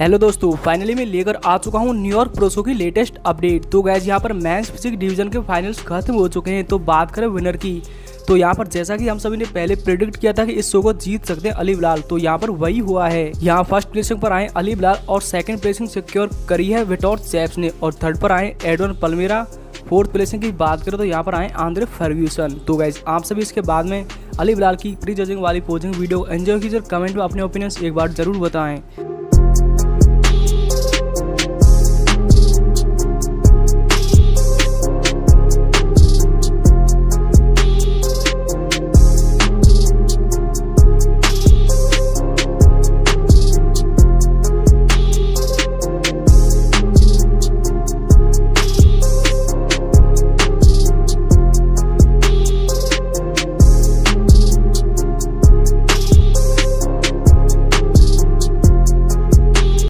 Hello दोस्तों, finally मैं लेकर आ चुका हूँ न्यूयॉर्क प्रो शो की लेटेस्ट अपडेट। तो गैस यहाँ पर मेंस फिजिक्स डिवीजन के फाइनल्स खत्म हो चुके हैं। तो बात करें विनर की, तो यहाँ पर जैसा कि हम सभी ने पहले प्रेडिक्ट किया था कि इस शो को जीत सकते हैं अली बिलाल, तो यहाँ पर वही हुआ है। यहाँ फर्स्ट प्लेसिंग पर आए अली बिलाल और सेकंड प्लेसिंग सिक्योर करी है विक्टर चैप्स ने, और थर्ड पर आए एडवन पल्मेरा। फोर्थ प्लेसिंग की बात करें तो यहाँ पर आए आंद्रे फर्ग्यूसन। तो गाइस आप सभी इसके बाद में अली बिलाल की प्री जजिंग वाली पोजिंग वीडियो एंजॉय कीजिए, कमेंट में अपने ओपिनियंस एक बार जरूर बताएं।